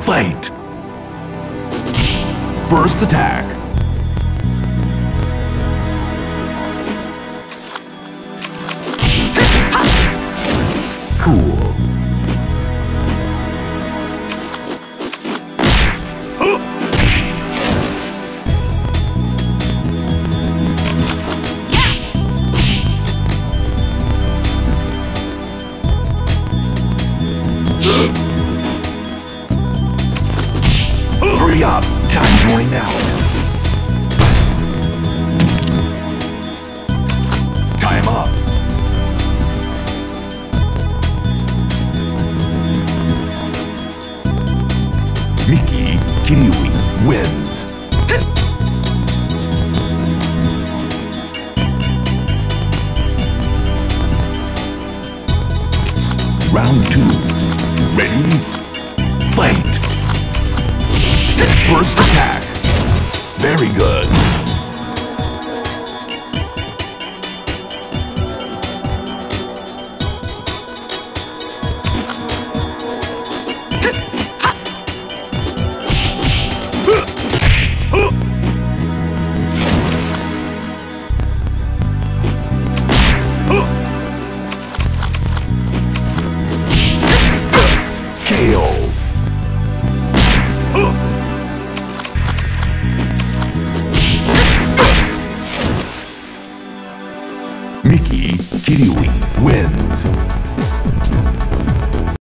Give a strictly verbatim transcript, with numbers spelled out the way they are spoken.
Fight! First attack. Cool. Hurry up! Time's running out. Time up. Mickey Kiwi wins. Round two. Ready? Fight! First attack. Very good.